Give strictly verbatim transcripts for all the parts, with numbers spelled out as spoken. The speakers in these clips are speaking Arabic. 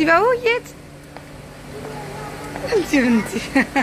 بعويت انت بنتي.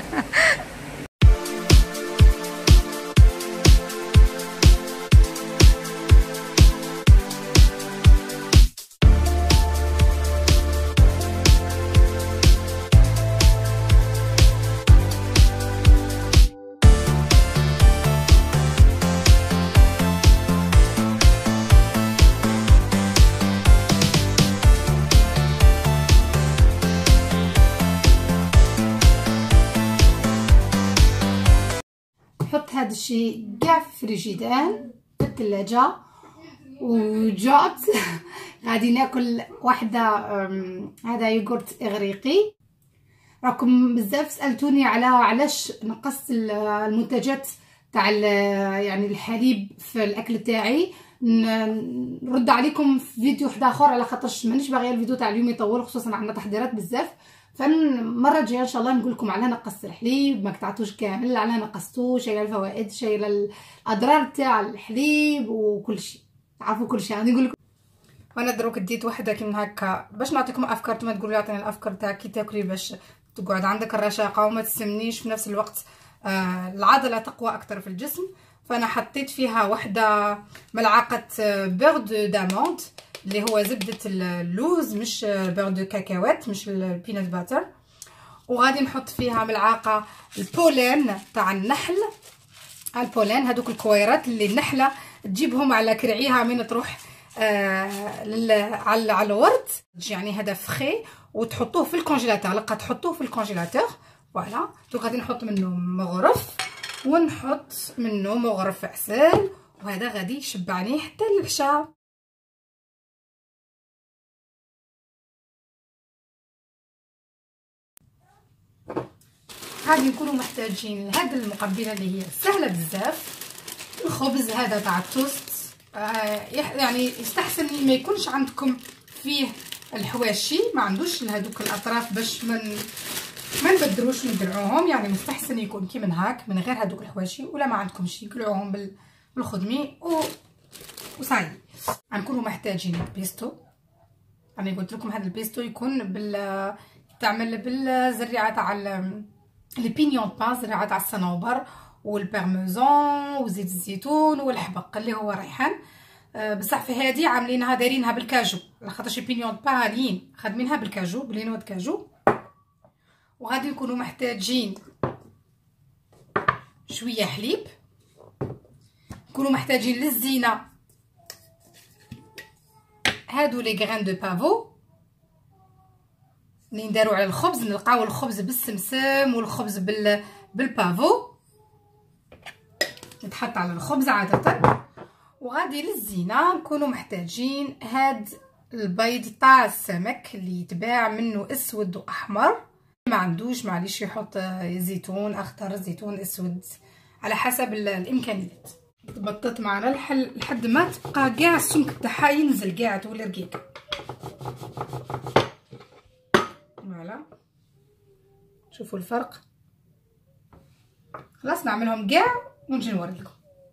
حط هذا الشيء كاع في فريجيدان في الثلاجه. وجات غادي ناكل واحده هذا يogurt اغريقي. راكم بزاف سالتوني على علاش نقصت المنتجات تاع يعني الحليب في الاكل تاعي. نرد عليكم في فيديو واحد اخر على خاطرش مانيش باغيه الفيديو تاع اليوم يطول، خصوصا عندنا تحضيرات بزاف. فالمره الجايه ان شاء الله نقول لكم على نقص الحليب، ما قطعتوش كامل، على نقصتوه، شايله الفوائد، شايله الاضرار تاع الحليب وكل شيء، تعرفوا كل شيء. غادي نقول لكم. وانا دروك ديت وحده كيما هكا باش نعطيكم افكار، ما تقولوا عطيني الافكار تاع كي تاكلي باش تقعد عندك الرشاقه وما تسمنيش في نفس الوقت آه العضله تقوى اكثر في الجسم. فانا حطيت فيها واحده ملعقه بيغ دو داموند اللي هو زبده اللوز، مش بيغ دو كاكاوات، مش البينات باتر. وغادي نحط فيها ملعقه البولين تاع النحل. البولين هذوك الكويرات اللي النحله تجيبهم على كرعيها من تروح آه على على الورد، يعني هذا فخي، وتحطوه في الكونجيلاتور. لقى تحطوه في الكونجيلاتور فوالا. دونك غادي نحط منه مغرف ونحط منه مغرف عسل، وهذا غادي يشبعني حتى للعشاء. غادي نكونوا محتاجين لهاد المقبله اللي هي سهله بزاف. الخبز هذا تاع التوست آه يعني يستحسن ما يكونش عندكم فيه الحواشي، ما عندوش هذوك الاطراف باش من ما نبدروش ندرعوهم، يعني مستحسن يكون كيما هاك من غير هذوك الحواشي. ولا ما عندكمش قلعوهم بالخدمي و وصاي. غنكونوا محتاجين البيستو. انا قلت لكم هذا البيستو يكون بال تعمل بالزريعه تاع لي بينيون با، زريعه تاع الصنوبر والبارميزان وزيت الزيتون والحبق اللي هو ريحان. أه بصح في هذه عاملينها دايرينها بالكاجو، لخاطرش بينيون با غاليين، خادمينها بالكاجو بلينوات كاجو. وغادي نكونوا محتاجين شويه حليب. نكونوا محتاجين للزينه هادو لي غران دو بافو اللي ندارو على الخبز. نلقاو الخبز بالسمسم والخبز بال بالبافو يتحط على الخبز عاده. وغادي للزينه نكونوا محتاجين هاد البيض تاع السمك اللي يتباع منه اسود واحمر. ما عندوش معليش يحط زيتون اخضر، زيتون اسود، على حسب الامكانيات. تبطط معنا الحل لحد ما تبقى كاع السمك تاعها ينزل كاع تولي رقيقه. فوالا شوفوا الفرق. خلاص نعملهم كاع ونجي نوريكم.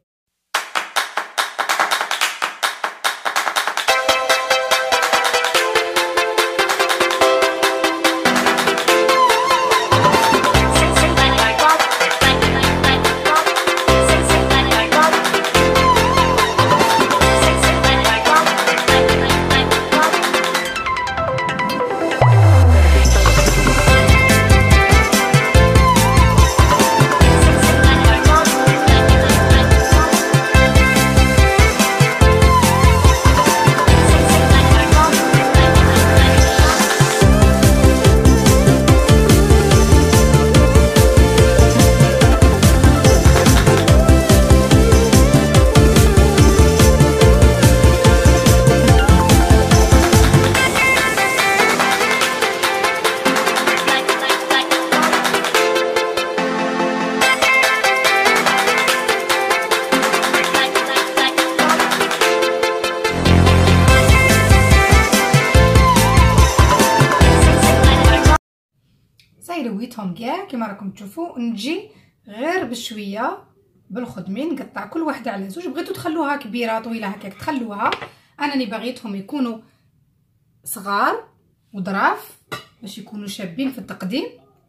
رويتهم كاع كما راكم تشوفوا. نجي غير بشويه بالخدمي نقطع كل واحده على زوج. بغيتو تخلوها كبيره طويله هكاك تخلوها، انا اللي بغيتهم يكونوا صغار وظراف باش يكونوا شابين في التقديم.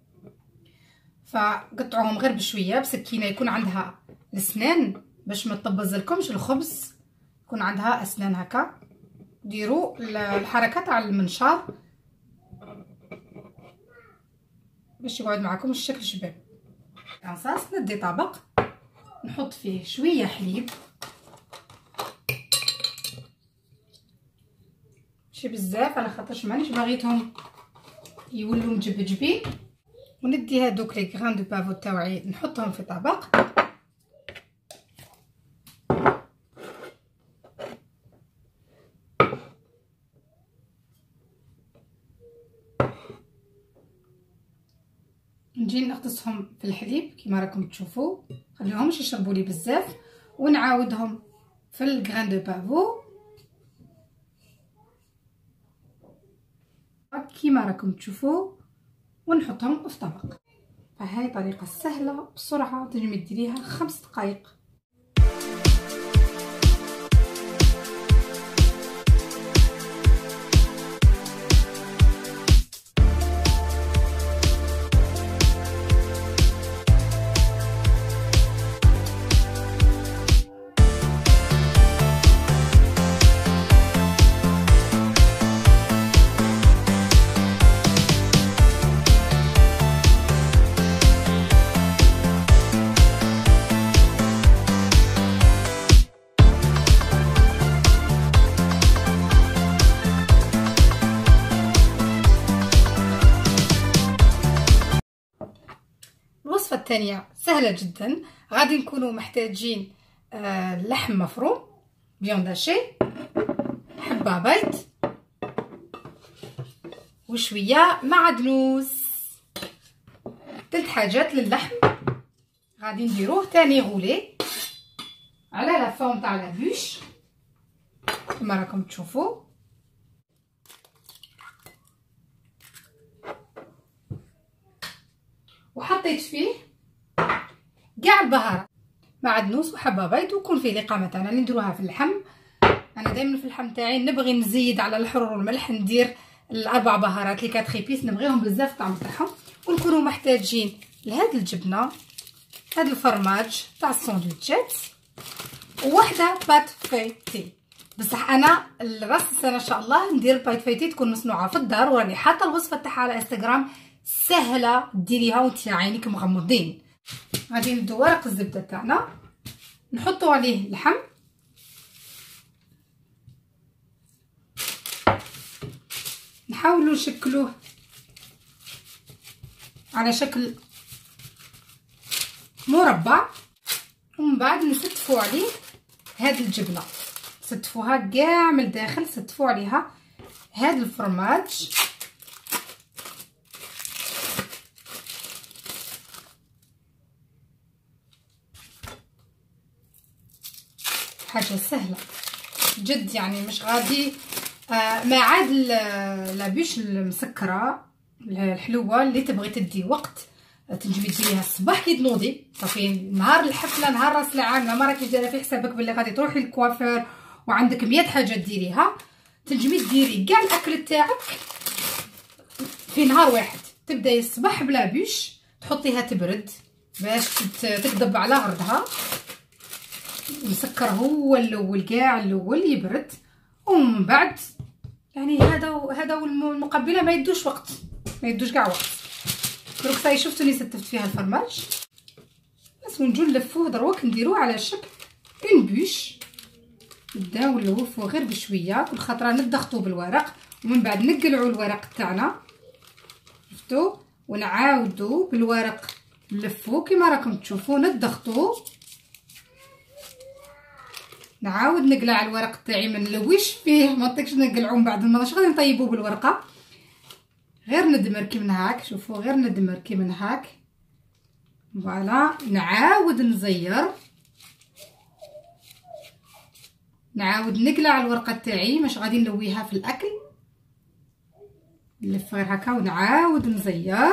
فقطعوهم غير بشويه بسكينه يكون عندها الاسنان باش ما تطبز لكمش الخبز، يكون عندها اسنان هكا. ديروا الحركه تاع المنشار باش يقعد معكم الشكل شباب. انصاص ندي طبق نحط فيه شويه حليب، ماشي بزاف على خاطرش مانيش باغيتهم يولوا مجبجبين. وندي هادوك لي غران دو بافو تاوعي نحطهم في طبق. نجي نغطسهم في الحليب كيما راكم تشوفوا، خليهمش يشربوا لي بزاف، ونعاودهم في الغران دو بافو كيما راكم تشوفوا ونحطهم في طبق. فهاي طريقه سهله بسرعه تنجمي ديريها خمس دقائق. الوصفه الثانيه سهله جدا. غادي نكونوا محتاجين آه لحم مفروم بيون داشي، حبه بيض، وشويه معدنوس. ثلاث حاجات للحم غادي نديروه تاني غولي على لا فورم تاع لا بوش كما راكم تشوفوا. وحطيت فيه كاع البهارات، معدنوس وحبه بيض، ويكون فيه الإقامة تاعنا اللي نديروها في اللحم. انا دائما في اللحم تاعي نبغي نزيد على الحرور والملح، ندير الاربع بهارات لي كاتخي بيس، نبغيهم بزاف الطعم تاعهم. ونكونوا محتاجين لهاد الجبنه، هاد الفرماج تاع الساندويتشات، وواحده بات فيتي. بصح انا راس السنه ان شاء الله ندير البايت فيتي تكون مصنوعه في الدار، وراني حاطه الوصفه تاعها على انستغرام، سهله ديريها وانت عينيك مغمضين. غادي ندو ورق الزبده تاعنا نحطو عليه اللحم، نحاولوا نشكلوه على شكل مربع، ومن بعد نستفوا عليه هاد الجبنه، ستفوها كاع من الداخل، ستفوا عليها هاد الفرماج. حاجه سهله جد يعني، مش غادي آه ما عاد لابيش المسكره الحلوه اللي تبغي تدي وقت تنجمي ديريها الصباح كي تنوضي صافي، نهار الحفله نهار راس العام ما راكيش دايره في حسابك بلي غادي تروحي للكوافير وعندك مية حاجه ديريها، تنجمي ديري كاع الاكل تاعك في نهار واحد. تبداي الصباح بلا بيش تحطيها تبرد باش تكذب على غردها، مسكر هو الاول كاع الاول يبرد، ومن بعد يعني هذا هذا والمقبله ما يدوش وقت، ما يدوش كاع وقت. دروك صاي شفتوني ستفت فيها الفرماج بس، ونجو نلفوه دروك نديروه على شكل اون بوش، نبداو نلوفوه غير بشويه، كل خطره نضغطو بالورق ومن بعد نقلعوا الورق تاعنا شفتوا، ونعاودو بالورق نلفوه كيما راكم تشوفوا، نضغطو نعاود نقلع الورق تاعي، ما نلويش فيه ما نطيقش نقلعو من بعد المره، اش غادي نطيبو بالورقه، غير ندمر كي من هاك، شوفوا غير ندمر كي من هاك فوالا. نعاود نزير، نعاود نقلع الورقه تاعي، مش غادي نلويها في الاكل، نلف غير هكا ونعاود نزير،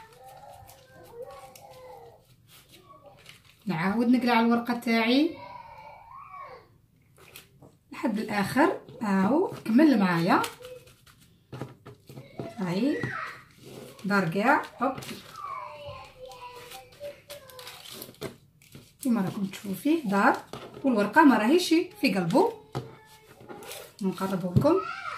نعاود نقلع الورقه تاعي لحد الاخر. هاو كمل معايا هاي دار كاع هوب كيما راكم تشوفوا فيه دار، والورقه ما راهيش في قلبه. نقربوا لكم،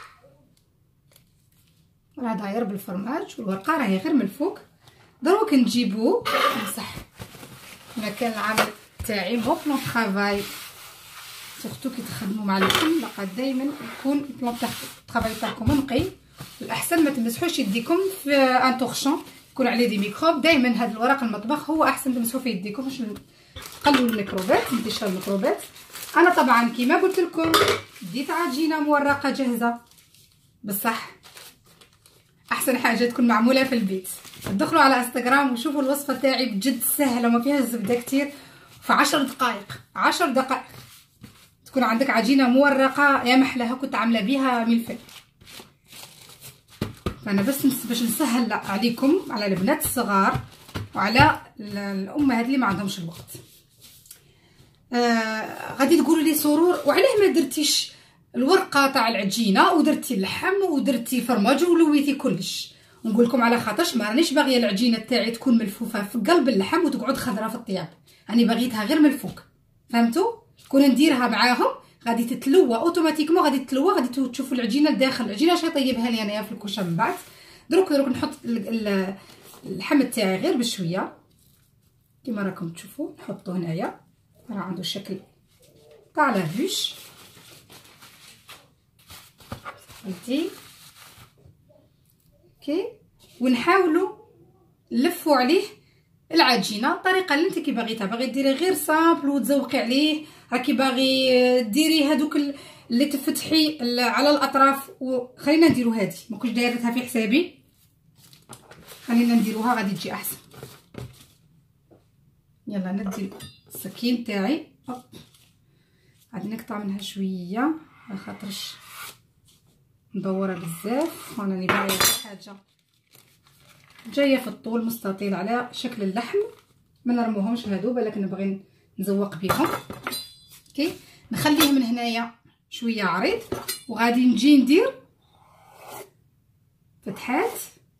راه داير بالفرماج والورقه راهي غير من الفوق. دروك نجيبوه نمسح مكان العمل تاعي. مو بلون طرافاي سورتو كي تخدموا مع اللحم لقد دائما يكون بلون طرافاي تاعكم نقي. الاحسن ما تمسحوش يديكم في ان تورشون يكون عليه دي ميكروب. دائما هذا الورق المطبخ هو احسن تمسحوا في يديكم باش تقللوا الميكروبات، انتشار الميكروبات. انا طبعا كيما قلت لكم ديت عجينه مورقه جاهزه، بصح احسن حاجه تكون معموله في البيت. تدخلوا على انستغرام وشوفوا الوصفه تاعي بجد سهله وما فيها زبده كتير. في عشر دقائق عشر دقائق تكون عندك عجينه مورقه يا محلاها كنت عامله بيها ملفي. فانا بس باش نسهل عليكم على البنات الصغار وعلى الامهات اللي ما عندهمش الوقت. آه غادي تقولوا لي سرور وعلاه ما درتيش الورقه تاع العجينه ودرتي اللحم ودرتي فرماج ولويتي كلش؟ نقول لكم على خاطرش ما رانيش باغيه العجينه تاعي تكون ملفوفه في قلب اللحم وتقعد خضره في الطياب. راني باغيتها غير من الفوق، فهمتوا؟ كون نديرها معاهم غادي تتلوى اوتوماتيكمون، غادي تتلوى، غادي تشوفوا العجينه لداخل. العجينه شي طيبها لي انايا في الكوشه من بعد. دروك دروك نحط اللحم تاعي غير بشويه كيما راكم تشوفوا. نحطو هنايا راه عنده الشكل تاع لافوش فهمتي كي. ونحاولوا نلفوا عليه العجينه الطريقه اللي انت كي باغيتها. باغي ديري غير سامبل وتزوقي عليه، راكي باغي ديري هذوك اللي تفتحي على الاطراف. وخلينا نديرو هذه ما كنتش دايرتها في حسابي، خلينا نديروها غادي تجي احسن. يلا ندي السكين تاعي غادي نقطع منها شويه خاطرش مدوره بزاف. وانا اللي باغيه حاجه جايه في الطول مستطيل على شكل اللحم. ما نرموهمش هادو بالك نبغي نزوق بيهم. اوكي نخليه من هنايا شويه عريض وغادي نجي ندير فتحات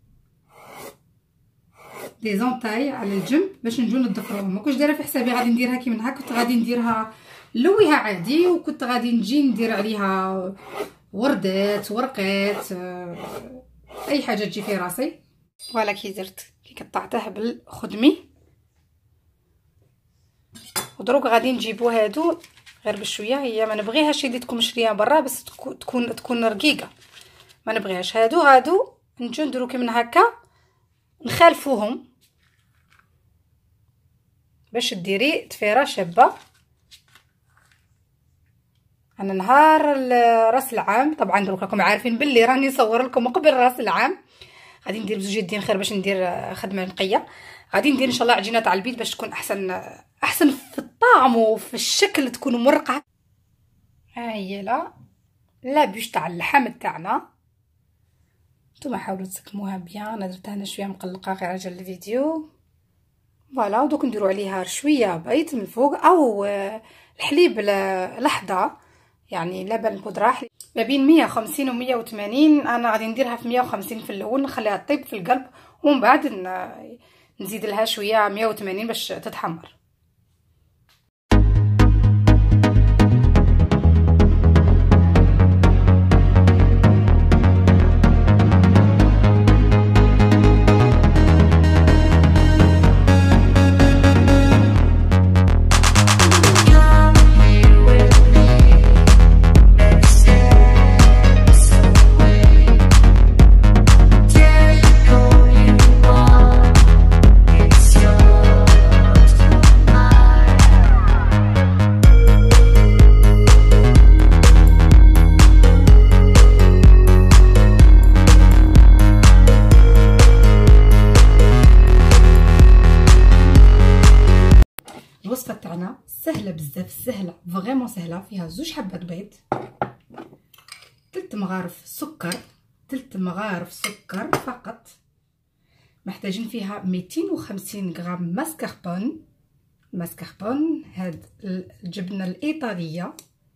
دي زونطاي على الجنب باش نجو نضفروهم. ما كنتش دايره في حسابي غادي نديرها كيما هكا، كنت غادي نديرها نلويها عادي وكنت غادي نجي ندير عليها وردات ورقات اي حاجه تجي في راسي. فوالا كي درت كي قطعته بالخدمي. ودروك غادي نجيبو هادو غير بشويه. هي ما نبغيهاش يديتكم شريه برا بس تكون تكون رقيقه، ما نبغيهاش. هادو هادو نجو نديرو كيما هكا نخالفوهم باش ديري تفيره شابه. انا نهار راس العام طبعا دروك راكم عارفين باللي راني نصور لكم قبل راس العام. غادي ندير بزوج يدين خير باش ندير خدمه نقيه. غادي ندير ان شاء الله عجينه تاع البيت باش تكون احسن احسن في الطعم وفي الشكل، تكون مرقعه. ها هي لا لابوش تاع اللحم تاعنا. نتوما حاولوا تسكموها بيان. انا درتها هنا شويه مقلقه غير عجل الفيديو. فوالا ودوك نديروا عليها شويه بيض من الفوق او الحليب لحظه، يعني لبن بودره ما بين مية وخمسين و مية وثمانين. انا غادي نديرها في مية وخمسين في الاول نخليها طيب في القلب ومن بعد نزيد لها شويه مية وثمانين باش تتحمر. الوصفه تاعنا سهله بزاف، سهله فريمون سهله. فيها زوج حبات بيض، ثلاث مغارف سكر، ثلاث مغارف سكر فقط. محتاجين فيها مئتين وخمسين غرام ماسكربون. ماسكربون هاد الجبنه الايطاليه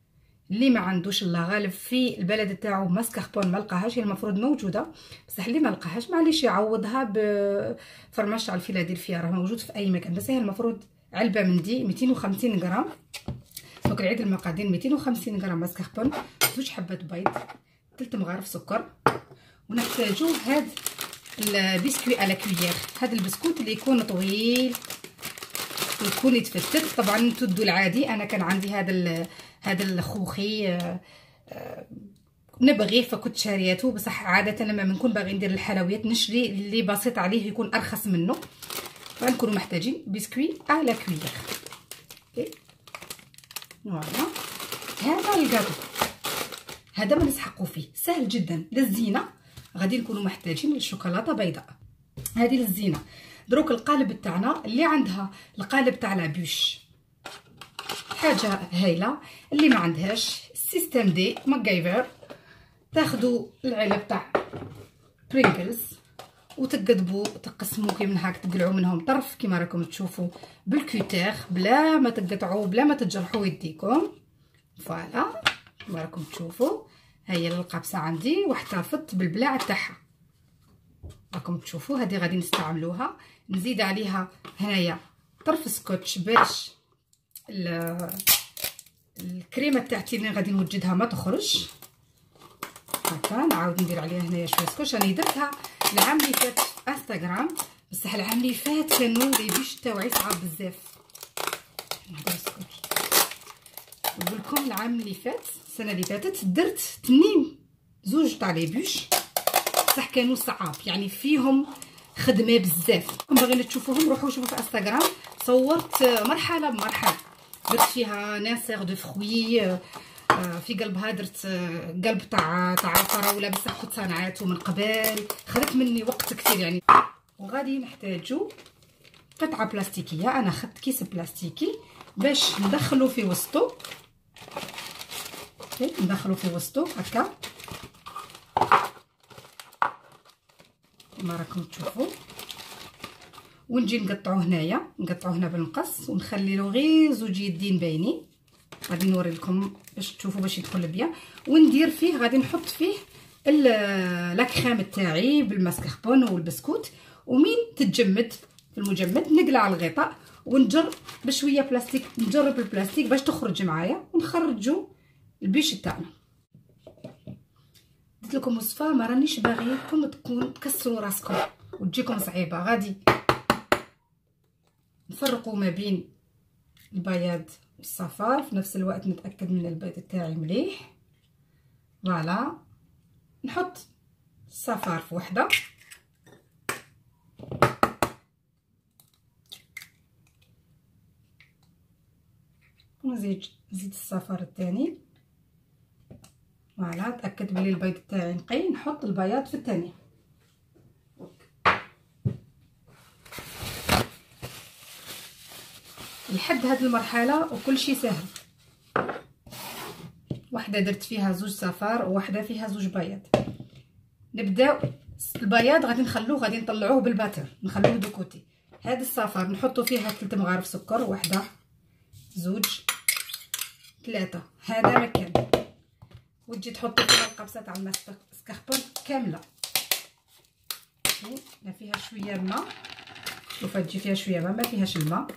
اللي ما عندوش الله غالب في البلد تاعو ماسكاربون ما لقاهاش، هي المفروض موجوده بصح اللي ما لقاهاش معليش يعوضها بفرماج تاع الفيلادلفيا، راه موجود في اي مكان. بس هي المفروض علبه من دي مئتين وخمسين غرام. دونك نعيد المقادير: مئتين وخمسين غرام ماسكاربون، زوج حبات بيض، ثلاث مغارف سكر. ونحتاجو هاد البسكوي على كويير، هذا البسكوت اللي يكون طويل ويكون يتفتت. طبعا تدو العادي، انا كان عندي هذا هذا الخوخي آه آه نبغيه فكنت شاريته، بصح عاده لما بنكون باغي ندير الحلويات نشري اللي بسيط عليه يكون ارخص منه. فنكونوا محتاجين بسكوي على كويير. اوكي فوالا. هذا الكاطو هذا ما نسحقوا فيه، سهل جدا. للزينه غادي نكونوا محتاجين الشوكولاته بيضاء، هذه للزينه. دروك القالب تاعنا اللي عندها القالب تاع لابوش حاجه هايله، اللي ما عندهاش سيستم دي ماكايفر تاخذوا العلب تاع برينجلز وتقدبوا تقسموا كيما هاك، تقلعوا منهم طرف كيما راكم تشوفوا بالكوتير بلا ما تقطعوا بلا ما تجرحوا يديكم. فوالا كيما راكم تشوفوا. هي القابسه عندي واحتفظت بالبلاعه تاعها راكم تشوفوا. هذه غادي نستعملوها. نزيد عليها هنايا طرف سكوتش باش الكريمه تاعتي اللي غادي نوجدها ما تخرج. هكا نعاود ندير عليها هنايا شويه سكوتش. راني درتها العام اللي فات في انستغرام، بصح العام اللي فات كانوا لي بيش تاوعي صعاب بزاف. نهضر سكوتش نقول لكم العام اللي فات السنه اللي فاتت درت تنين زوج تاع لي بيش، بصح كانوا صعاب يعني فيهم خدمه بزاف. كون باغيين تشوفوهم روحوا شوفوا في انستغرام، صورت مرحله بمرحله. درت فيها ناسير دو فروي، في قلبها درت قلب تاع تاع فراوله بصح كنت صنعته من قبل، خدت مني وقت كثير يعني. وغادي نحتاجو قطعه بلاستيكيه، انا خدت كيس بلاستيكي باش ندخلو في وسطو. ندخلو في وسطو هكا كما راكم تشوفوا، ونجي نقطعو هنايا، نقطعو هنا بالمقص ونخلي له غير زوج يدين باينين. غادي نوري لكم باش تشوفوا باش يدخل بيا. وندير فيه غادي نحط فيه لا كريم تاعي بالماسكاربون والبسكوت، ومين تتجمد في المجمد نقلع الغطاء ونجر بشويه بلاستيك، نجرب البلاستيك باش تخرج معايا ونخرجوا البيش تاعنا. قلت لكم وصفه ما رانيش باغيكم تكون تكسروا راسكم وتجيكم صعيبه. غادي نفرقوا ما بين البياض والصفار، في نفس الوقت نتاكد من البيض تاعي مليح. فوالا نحط الصفار في وحده ونزيد نزيد الصفار الثاني. فوالا تاكد بلي البيض تاعي نقي، نحط البياض في الثانيه. لحد هذه المرحله وكل شيء سهل. واحده درت فيها زوج صفار وواحده فيها زوج بياض. نبداو البياض غادي نخلوه غادي نطلعوه بالباتر نخلوه دو كوتي. هذا الصفار نحطو فيها ثلاث مغارف سكر، واحده زوج ثلاثه، هذا مكان. وتجي تحطو فيها القبصه تاع الماسكاربون كامله. لا فيها شويه الماء، شوفوا تجي فيها شويه ماء، ما فيهاش الماء.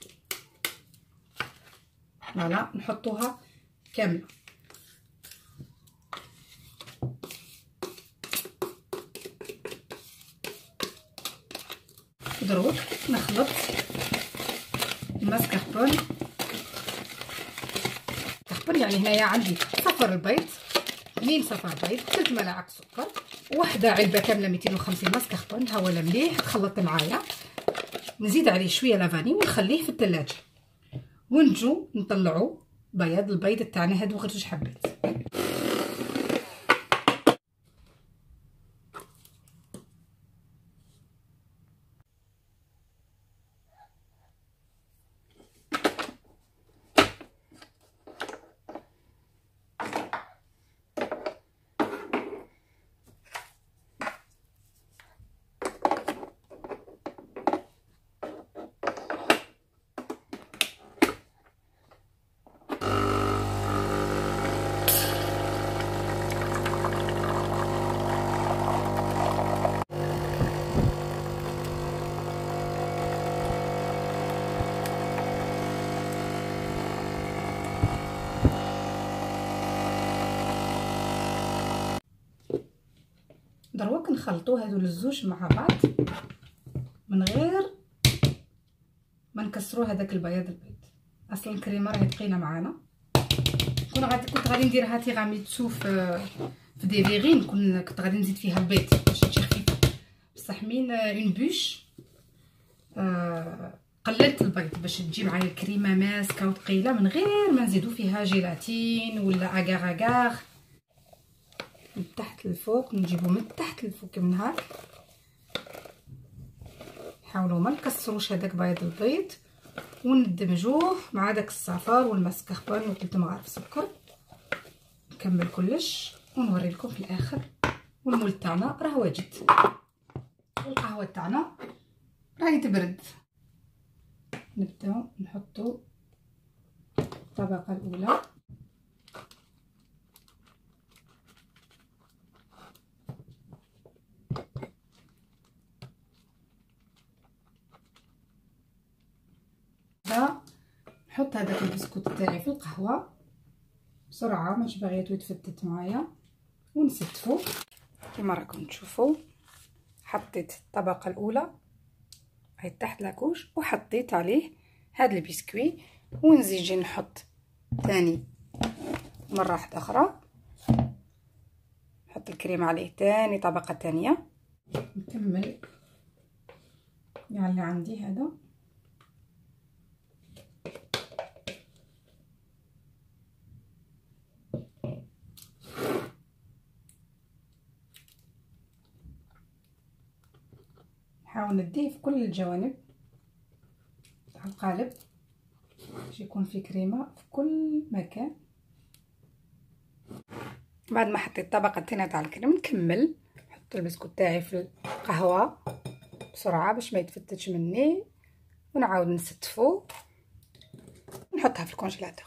فوالا نحطوها كامله. دروك نخلط الماسكاربون. كاربون يعني هنايا عندي صفر البيض، اثنين صفر بيض، ثلاث ملاعق سكر، وحده علبه كامله مئتين وخمسين ماسكاربون. ها ولا مليح تخلط معايا. نزيد عليه شويه لافاني ونخليه في الثلاجه، ونجو نطلعو بياض البيض تاعنا هادو غير جوج حبات. دوك نخلطو هادو الزوج مع بعض من غير ما نكسرو هذاك البياض البيض. اصلا الكريمه راهي ثقيله معانا. كون غادي كنت غادي نديرها تيراميسو في في دي فيغين، كون كنت غادي نزيد فيها البيض باش تجي خفيفه، بصح من اون بوش آه قللت البيض باش تجي معايا الكريمه ماسكه وثقيله من غير ما نزيدو فيها جيلاتين ولا اغار اغار. من تحت للفوق نجيبو من تحت للفوق من هاك، نحاولوا ما نكسروش هذاك بيض البيض وندمجوه مع داك الصفار والمسكربون وثلاث مغارف سكر. نكمل كلش ونوري لكم في الاخر. والمول تاعنا راه واجد، والقهوه تاعنا راهي تبرد. نبداو نحطو الطبقه الاولى، نحط هذاك البسكوت تاعي في القهوه بسرعه، ماش باغيتو يتفتت معايا، ونستفو كما راكم تشوفوا. حطيت الطبقه الاولى هاي تحت لاكوش وحطيت عليه هذا البسكوي، ونزيد نحط ثاني مره واحده اخرى، نحط الكريم عليه ثاني طبقه ثانيه. نكمل يعني اللي عندي هذا. نحاول نديه في كل الجوانب تاع القالب باش يكون فيه كريمه في كل مكان. بعد ما حطيت الطبقه الثانيه تاع الكريم نكمل نحط البسكوت تاعي في القهوه بسرعه باش ما يتفتتش مني، ونعاود نستفو ونحطها في الكونجيلاتور.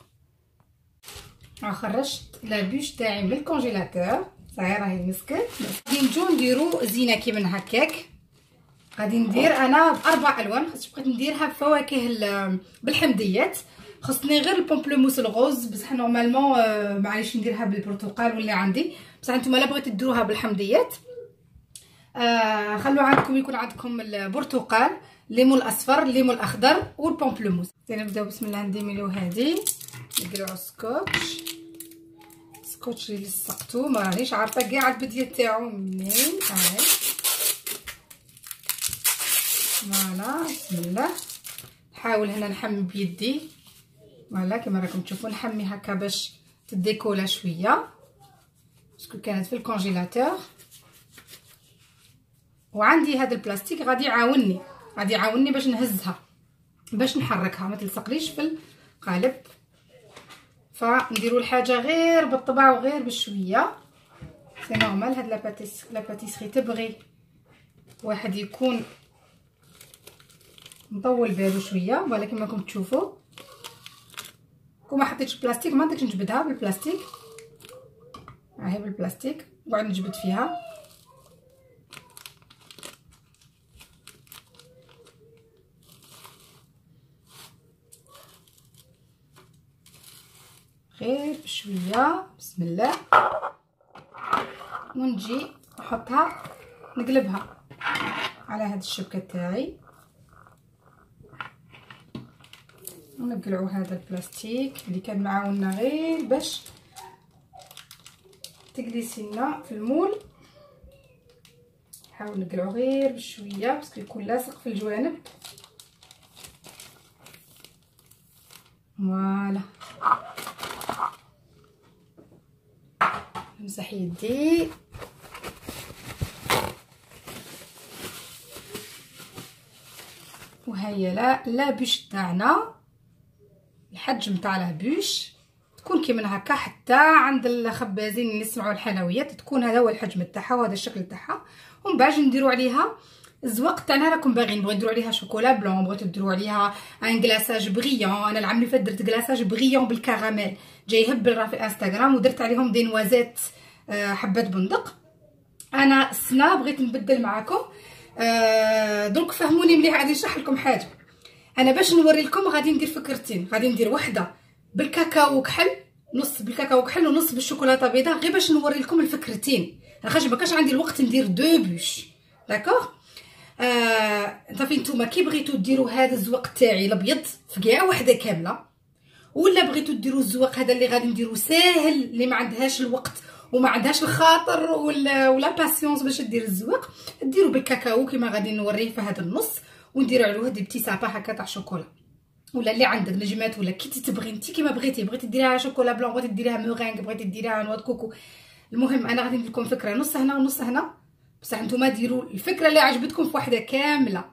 خرجت لابوش تاعي من الكونجيلاتور، صاير راهي مسكت. غادي نجيو نديرو زينه كي من هكاك. غادي ندير انا باربع الوان، خاطر بغيت نديرها بفواكه بالحمضيات. خصني غير البومبلوموس الغوز، بصح نورمالمون معليش نديرها بالبرتقال واللي عندي، بصح نتوما لا بغيتو ديروها بالحمضيات آه خلوا عندكم يكون عندكم البرتقال، الليمون الاصفر، الليمون الاخضر والبومبلوموس. نبداو بسم الله نديميلو هادي، نقلعو السكوتش السكوتش اللي لصقتو، ما رانيش عارفه كاع البديه تاعو منين. هاي فوالا بسم الله. نحاول هنا نحمي بيدي فوالا كما راكم تشوفوا، نحمي هكا باش تديكولا شويه باسكو كانت في الكونجيلاتور. وعندي هذا البلاستيك غادي يعاونني غادي يعاونني باش نهزها باش نحركها ما تلصقليش في القالب. فنديروا الحاجه غير بالطبع وغير بشويه، سي نورمال. هاد لاباتيس لاباتيسري تبغي واحد يكون نطول بالو شويه، ولكن كما راكم تشوفوا كون ما حطيتش بلاستيك ما نقدرش نجبدها بالبلاستيك. ها هي بالبلاستيك نقعد نجبد فيها. غير بشويه بسم الله، ونجي نحطها نقلبها على هاد الشبكه تاعي، ونقلعوا هذا البلاستيك اللي كان معاونا غير باش تجلسي لنا في المول. نحاول نقلعوا غير بشويه باسكو يكون لاصق في الجوانب. فوالا نمسح يدي. وهيا لا لابوش تاعنا، الحجم تاع لابوش تكون كي من هكا حتى عند الخبازين اللي يصنعوا الحلويات، تكون هذا هو الحجم تاعها وهذا الشكل تاعها. ومن بعد نديروا عليها الزواق تاعنا راكم باغيين. بغيتو ديروا عليها شوكولا بلون، بغيتو ديروا عليها ان كلاصاج بريون. انا العام اللي فات درت كلاصاج بريون بالكراميل جاي يهبل راه في الانستغرام، ودرت عليهم دي نوازات حبات بندق. انا السنه بغيت نبدل معاكم آه دونك فهموني مليح. غادي نشرح لكم حاجه. انا باش نوري لكم غادي ندير فكرتين، غادي ندير وحده بالكاكاو كحل، نص بالكاكاو كحل ونص بالشوكولاته بيضاء، غير باش نوري لكم الفكرتين لاخاطش مكانش عندي الوقت ندير دو بوش. داكوغ. آه صافي نتوما كي بغيتو ديروا هذا الزواق تاعي الابيض في كاع وحده كامله، ولا بغيتو ديروا الزواق هذا اللي غادي نديرو ساهل اللي ما عندهاش الوقت وما عندهاش الخاطر ولا ولا باسيونس باش دير الزواق، ديروا بالكاكاو كيما غادي نوريه في هذا النص، ونديروا عليه هاد بتي سابا هكا تاع شوكولا، ولا اللي عندك نجمات ولا كي تبغي انت كيما بغيتي. بغيتي ديريها شوكولا بلون، بغيتي ديريها مورينغ، بغيتي ديريها نواد كوكو. المهم انا غادي ندير لكم فكره نص هنا ونص هنا، بصح نتوما ديروا الفكره اللي عجبتكم في وحده كامله.